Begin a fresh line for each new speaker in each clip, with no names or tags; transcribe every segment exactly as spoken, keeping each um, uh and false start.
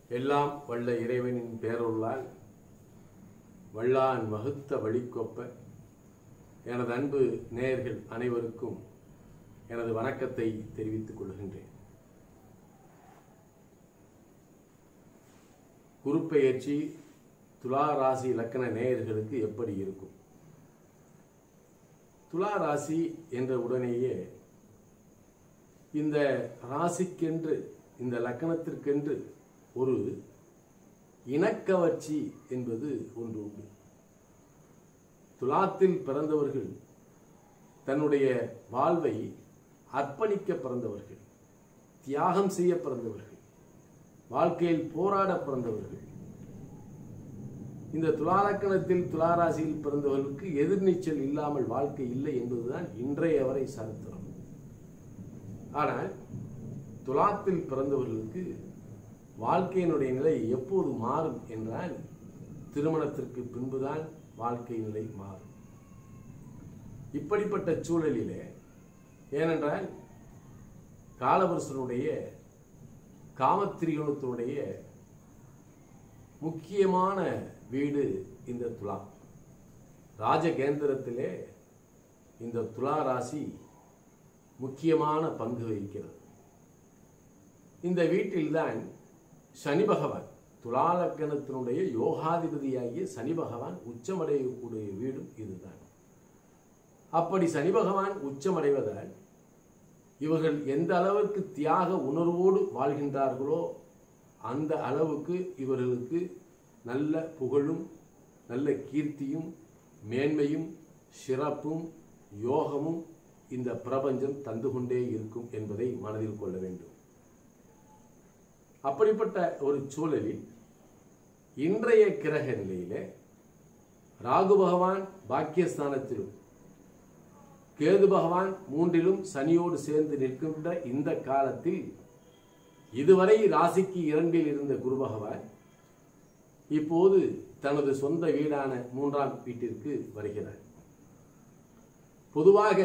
எல்லாம் வல்ல இறைவனின் பேரொருளால் வல்லான் வகுத்த வழிக்கொப்ப எனது அன்பு நேயர்கள் அனைவருக்கும் எனது வணக்கத்தை தெரிவித்துக் கொள்கின்றேன். குருப்பெயர்ச்சி துலா ராசி லக்கண நேயர்களுக்கு எப்படி இருக்கும்? துலா ராசி என்ற உடனேயே இந்த ராசிக்கென்று இந்த லக்கணத்திற்கென்று ஒரு இனக்கவர்ச்சி என்பது ஒன்று உண்டு. துலாத்தில் பிறந்தவர்கள் தன்னுடைய வாழ்வை அர்ப்பணிக்க பிறந்தவர்கள், தியாகம் செய்ய பிறந்தவர்கள், வாழ்க்கையில் போராட பிறந்தவர்கள். இந்த துலாலக்கணத்தில் துளாராசியில் பிறந்தவர்களுக்கு எதிர்நீச்சல் இல்லாமல் வாழ்க்கை இல்லை என்பதுதான் இன்றைய வரை சரித்திரம். ஆனால் துலாத்தில் பிறந்தவர்களுக்கு வாழ்க்கையினுடைய நிலை எப்போது மாறும் என்றால் திருமணத்திற்கு பின்புதான் வாழ்க்கை நிலை மாறும். இப்படிப்பட்ட சூழலிலே, ஏனென்றால் காலபுருஷனுடைய காமத்திரிகோணத்தினுடைய முக்கியமான வீடு இந்த துலா. ராஜகேந்திரத்திலே இந்த துலா ராசி முக்கியமான பங்கு வகிக்கிறது. இந்த வீட்டில்தான் சனி பகவான், துலாலக்கணத்தினுடைய யோகாதிபதியாகிய சனி பகவான் உச்சமடையக்கூடிய வீடும் இதுதான். அப்படி சனி பகவான் உச்சமடைவதால் இவர்கள் எந்த அளவிற்கு தியாக உணர்வோடு வாழ்கின்றார்களோ அந்த அளவுக்கு இவர்களுக்கு நல்ல புகழும் நல்ல கீர்த்தியும் மேன்மையும் சிறப்பும் யோகமும் இந்த பிரபஞ்சம் தந்து கொண்டே இருக்கும் என்பதை மனதில் கொள்ள வேண்டும். அப்படிப்பட்ட ஒரு சூழலில் இன்றைய கிரக நிலையிலே ராகு பகவான் பாக்கியஸ்தானத்திலும் கேது பகவான் மூன்றிலும் சனியோடு சேர்ந்து நிற்கின்ற இந்த காலத்தில் இதுவரை ராசிக்கு இரண்டில் இருந்த குரு பகவான் இப்போது தனது சொந்த வீடான மூன்றாம் வீட்டிற்கு வருகிறார். பொதுவாக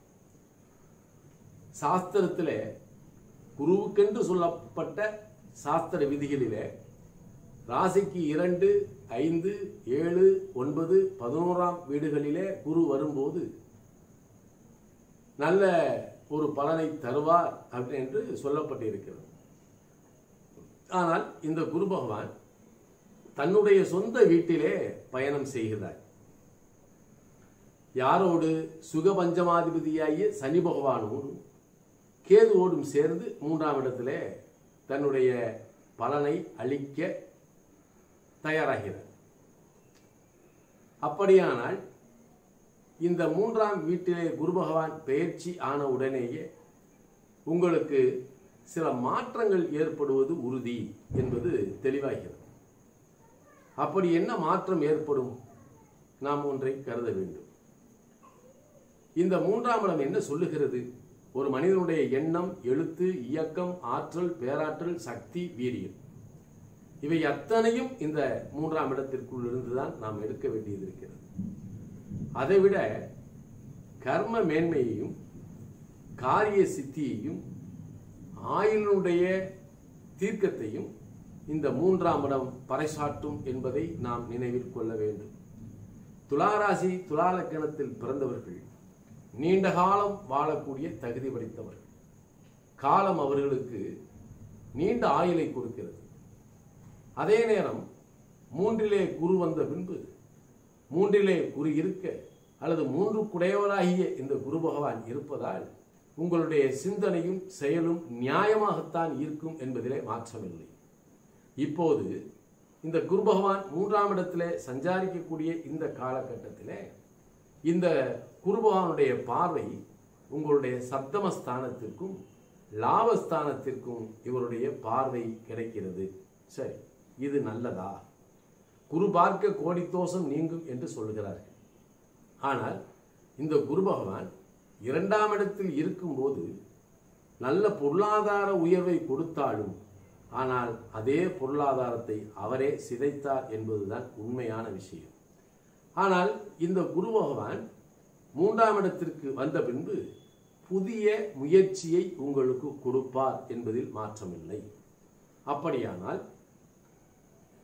சாஸ்திரத்திலே குருவுக்கென்று சொல்லப்பட்ட சாஸ்திர விதிகளிலே ராசிக்கு இரண்டு, ஐந்து, ஏழு, ஒன்பது, பதினோராம் வீடுகளிலே குரு வரும்போது நல்ல ஒரு பலனை தருவார் என்று சொல்லப்பட்டிருக்கிறது. ஆனால் இந்த குரு பகவான் தன்னுடைய சொந்த வீட்டிலே பயணம் செய்கிறார். யாரோடு? சுகபஞ்சமாதிபதியாகிய சனி பகவானோடும் கேதுவோடும் சேர்ந்து மூன்றாம் இடத்திலே தன்னுடைய பலனை அளிக்க தயாராகிறார். அப்படியானால் இந்த மூன்றாம் வீட்டிலே குரு பகவான் பெயர்ச்சி ஆன உடனேயே உங்களுக்கு சில மாற்றங்கள் ஏற்படுவது உறுதி என்பது தெளிவாகிறது. அப்படி என்ன மாற்றம் ஏற்படும்? நாம் ஒன்றை கருத வேண்டும். இந்த மூன்றாம் இடம் என்ன சொல்லுகிறது? ஒரு மனிதனுடைய எண்ணம், எழுத்து, இயக்கம், ஆற்றல், பேராற்றல், சக்தி, வீரியம் இவை அத்தனையும் இந்த மூன்றாம் இடத்திற்குள் இருந்துதான் நாம் எடுக்க வேண்டியது இருக்கிறது. அதைவிட கர்ம மேன்மையையும் காரிய சித்தியையும் ஆயுளுடைய தீர்க்கத்தையும் இந்த மூன்றாம் இடம் பறைசாற்றும் என்பதை நாம் நினைவில் கொள்ள வேண்டும். துளாராசி துலாலக்கணத்தில் பிறந்தவர்கள் நீண்ட காலம் வாழக்கூடிய தகுதி படைத்தவர்கள். காலம் அவர்களுக்கு நீண்ட ஆயுளை கொடுக்கிறது. அதே நேரம் மூன்றிலே குரு வந்த பின்பு மூன்றிலே குரு இருக்க அல்லது மூன்று குடையவராகிய இந்த குரு பகவான் இருப்பதால் உங்களுடைய சிந்தனையும் செயலும் நியாயமாகத்தான் இருக்கும் என்பதிலே மாற்றமில்லை. இப்போது இந்த குரு பகவான் மூன்றாம் இடத்திலே சஞ்சாரிக்கக்கூடிய இந்த காலகட்டத்திலே இந்த குரு பகவானுடைய பார்வை உங்களுடைய சப்தமஸ்தானத்திற்கும் லாபஸ்தானத்திற்கும் இவருடைய பார்வை கிடைக்கிறது. சரி, இது நல்லதா? குரு பார்க்க கோடி தோஷம் நீங்கும் என்று சொல்கிறார்கள். ஆனால் இந்த குரு பகவான் இரண்டாம் இடத்தில் இருக்கும்போது நல்ல பொருளாதார உயர்வை கொடுத்தாலும் ஆனால் அதே பொருளாதாரத்தை அவரே சிதைத்தார் என்பதுதான் உண்மையான விஷயம். ஆனால் இந்த குரு பகவான் மூன்றாம் இடத்திற்கு வந்த பின்பு புதிய முயற்சியை உங்களுக்கு கொடுப்பார் என்பதில் மாற்றமில்லை. அப்படியானால்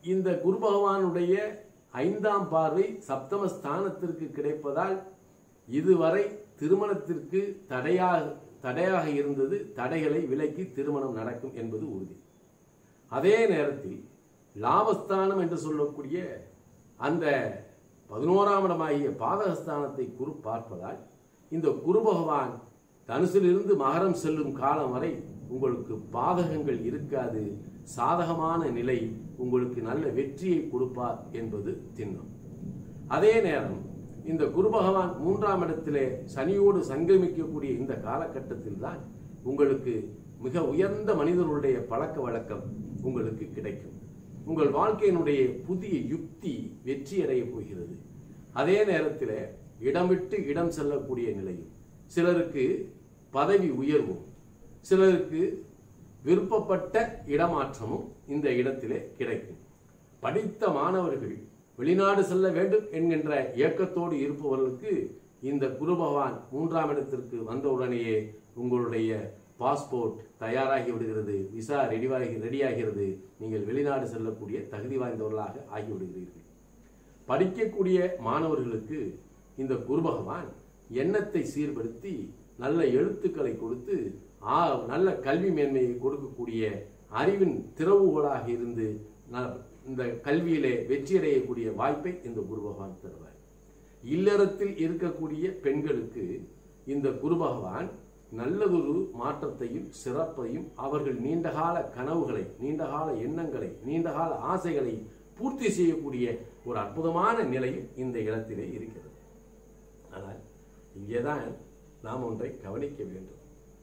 இந்த குரு பகவானுடைய ஐந்தாம் பார்வை சப்தமஸ்தானத்திற்கு கிடைப்பதால் இதுவரை திருமணத்திற்கு தடையாக தடையாக இருந்தது தடைகளை விலக்கி திருமணம் நடக்கும் என்பது உறுதி. அதே நேரத்தில் லாபஸ்தானம் என்று சொல்லக்கூடிய அந்த பதினோராம் இடமாகிய பாதகஸ்தானத்தை குரு பார்ப்பதால் இந்த குரு பகவான் தனுசிலிருந்து மகரம் செல்லும் காலம் வரை உங்களுக்கு பாதகங்கள் இருக்காது, சாதகமான நிலை, உங்களுக்கு நல்ல வெற்றியை கொடுப்பார் என்பது திண்ணம். அதே நேரம் இந்த குரு பகவான் மூன்றாம் இடத்திலே சனியோடு சங்கமிக்கக்கூடிய இந்த காலகட்டத்தில் தான் உங்களுக்கு மிக உயர்ந்த மனிதர்களுடைய பழக்க வழக்கம் உங்களுக்கு கிடைக்கும். உங்கள் வாழ்க்கையினுடைய புதிய யுக்தி வெற்றியடைய போகிறது. அதே நேரத்தில் இடம் விட்டு இடம் செல்லக்கூடிய நிலையும், சிலருக்கு பதவி உயர்வும், சிலருக்கு விருப்பப்பட்ட இடமாற்றமும் இந்த இடத்திலே கிடைக்கும். படித்த மாணவர்கள் வெளிநாடு செல்ல வேண்டும் என்கின்ற இயக்கத்தோடு இருப்பவர்களுக்கு இந்த குரு பகவான் மூன்றாம் இடத்திற்கு வந்தவுடனேயே உங்களுடைய பாஸ்போர்ட் தயாராகி விடுகிறது, விசா ரெடியாகி ரெடியாகிறது, நீங்கள் வெளிநாடு செல்லக்கூடிய தகுதி வாய்ந்தவர்களாக ஆகிவிடுகிறீர்கள். படிக்கக்கூடிய மாணவர்களுக்கு இந்த குரு பகவான் எண்ணத்தை சீர்படுத்தி நல்ல எழுத்துக்களை கொடுத்து நல்ல கல்வி மேன்மையை கொடுக்கக்கூடிய அறிவின் திறவுகோலாக இருந்து இந்த கல்வியிலே வெற்றியடையக்கூடிய வாய்ப்பை இந்த குரு பகவான் தருவார். இல்லறத்தில் இருக்கக்கூடிய பெண்களுக்கு இந்த குரு பகவான் நல்லதொரு மாற்றத்தையும் சிறப்பையும் அவர்கள் நீண்டகால கனவுகளை, நீண்டகால எண்ணங்களை, நீண்டகால ஆசைகளை பூர்த்தி செய்யக்கூடிய ஒரு அற்புதமான நிலையும் இந்த இடத்திலே இருக்கிறது. ஆனால் இங்கேதான் நாம் ஒன்றை கவனிக்க வேண்டும்.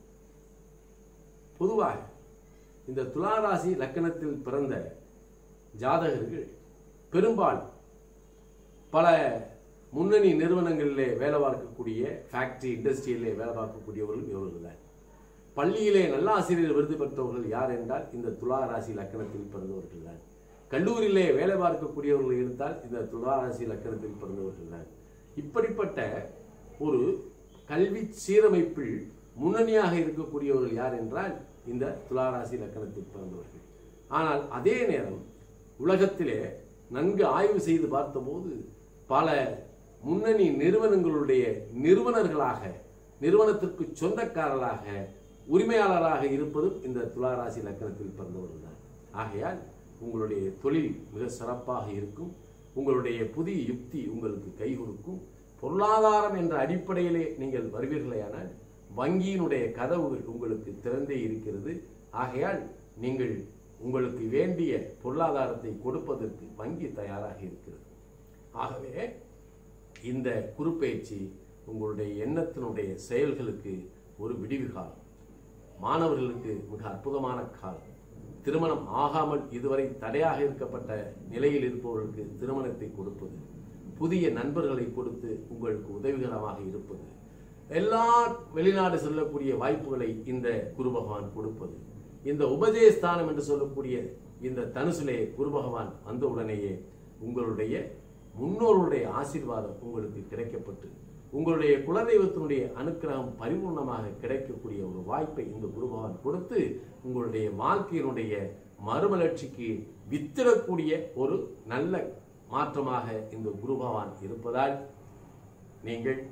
பொதுவாக இந்த துளாராசி லக்கணத்தில் பிறந்த ஜாதகர்கள் பெரும்பாலும் பல முன்னணி நிறுவனங்களிலே வேலை பார்க்கக்கூடிய, ஃபேக்டரி இண்டஸ்ட்ரியிலே வேலை பார்க்கக்கூடியவர்கள் இவர்கள் தான். பள்ளியிலே நல்ல ஆசிரியர் விருது பெற்றவர்கள் யார் என்றால் இந்த துளாராசி லக்கணத்தில் பிறந்தவர்கள் தான். கல்லூரியிலே வேலை பார்க்கக்கூடியவர்கள் இருந்தால் இந்த துளாராசி லக்கணத்தில் பிறந்தவர்கள் தான். இப்படிப்பட்ட ஒரு கல்வி சீரமைப்பில் முன்னணியாக இருக்கக்கூடியவர்கள் யார் என்றால் இந்த துளாராசி லக்கணத்தில் பிறந்தவர்கள். ஆனால் அதே நேரம் உலகத்திலே நன்கு ஆய்வு செய்து பார்த்தபோது பல முன்னணி நிறுவனங்களுடைய நிறுவனர்களாக, நிறுவனத்திற்கு சொந்தக்காரர்களாக, உரிமையாளராக இருப்பதும் இந்த துளாராசி லக்கணத்தில் பிறந்தவர்கள் தான். ஆகையால் உங்களுடைய தொழில் மிக சிறப்பாக இருக்கும். உங்களுடைய புதிய யுக்தி உங்களுக்கு கை கொடுக்கும். பொருளாதாரம் என்ற அடிப்படையிலே நீங்கள் வருவீர்களேயானால் வங்கியினுடைய கதவுகள் உங்களுக்கு திறந்தே இருக்கிறது. ஆகையால் நீங்கள் உங்களுக்கு வேண்டிய பொருளாதாரத்தை கொடுப்பதற்கு வங்கி தயாராக இருக்கிறது. ஆகவே இந்த குருப்பெயர்ச்சி உங்களுடைய எண்ணத்தினுடைய செயல்களுக்கு ஒரு விடிவு காலம், மாணவர்களுக்கு மிக அற்புதமான காலம். திருமணம் ஆகாமல் இதுவரை தடையாக இருக்கப்பட்ட நிலையில் இருப்பவர்களுக்கு திருமணத்தை கொடுப்பது, புதிய நண்பர்களை கொடுத்து உங்களுக்கு உதவிகரமாக இருப்பது, எல்லா வெளிநாடு செல்லக்கூடிய வாய்ப்புகளை இந்த குரு பகவான் கொடுப்பது, இந்த உபஜயஸ்தானம் என்று சொல்லக்கூடிய இந்த தனுசிலே குரு பகவான் வந்த உடனேயே உங்களுடைய முன்னோருடைய ஆசீர்வாதம் உங்களுக்கு கிடைக்கப்பட்டு உங்களுடைய குலதெய்வத்தினுடைய அனுக்கிரகம் பரிபூர்ணமாக கிடைக்கக்கூடிய ஒரு வாய்ப்பை இந்த குரு பகவான் கொடுத்து உங்களுடைய வாழ்க்கையினுடைய மறுமலர்ச்சிக்கு வித்திடக்கூடிய ஒரு நல்ல மாற்றமாக இந்த குரு பகவான் இருப்பதால் நீங்கள்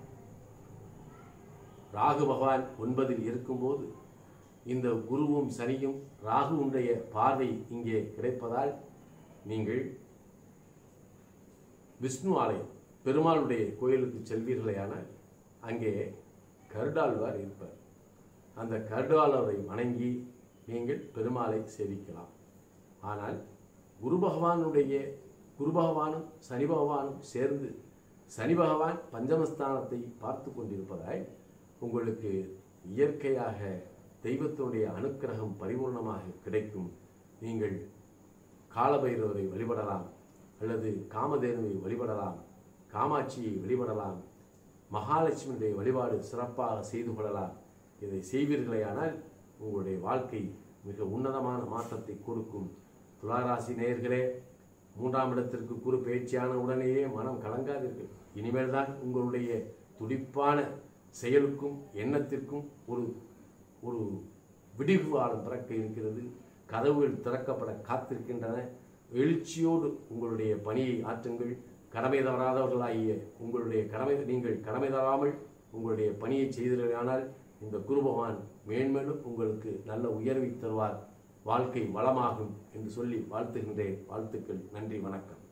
ராகு பகவான் ஒன்பதில் இருக்கும்போது இந்த குருவும் சனியும் ராகுவுடைய பார்வை இங்கே கிடைப்பதால் நீங்கள் விஷ்ணு ஆலயம் பெருமாளுடைய கோயிலுக்கு செல்வீர்களேயானால் அங்கே கருடாழ்வார் இருப்பார். அந்த கருடாழ்வாரை வணங்கி நீங்கள் பெருமாளை சேவிக்கலாம். ஆனால் குரு பகவானுடைய குரு பகவானும் சனி பகவானும் சேர்ந்து சனி பகவான் பஞ்சமஸ்தானத்தை பார்த்து கொண்டிருப்பதால் உங்களுக்கு இயற்கையாக தெய்வத்தினுடைய அனுக்கிரகம் பரிபூர்ணமாக கிடைக்கும். நீங்கள் காலபைரவரை வழிபடலாம், அல்லது காமதேனுவை வழிபடலாம், காமாட்சியை வழிபடலாம், மகாலட்சுமியுடைய வழிபாடு சிறப்பாக செய்து கொள்ளலாம். இதை செய்வீர்களேயானால் உங்களுடைய வாழ்க்கை மிக உன்னதமான மாற்றத்தை கொடுக்கும். துளாராசி நேயர்களே, மூன்றாம் இடத்திற்கு குரு பயிற்சியான உடனேயே மனம் கலங்காதீர்கள். இனிமேல் தான் உங்களுடைய துடிப்பான செயலுக்கும் எண்ணத்திற்கும் ஒரு ஒரு விடிவு காலம் பிறக்க இருக்கிறது. கதவுகள் திறக்கப்பட காத்திருக்கின்றன. எழுச்சியோடு உங்களுடைய பணியை ஆற்றுங்கள். கடமை தவறாதவர்களாகிய உங்களுடைய கடமை நீங்கள் கடமை தவறாமல் உங்களுடைய பணியை செய்தீர்களானால் இந்த குரு பகவான் மேன்மேலும் உங்களுக்கு நல்ல உயர்வை தருவார். வாழ்க்கை வளமாகும் என்று சொல்லி வாழ்த்துகின்றேன். வாழ்த்துக்கள். நன்றி, வணக்கம்.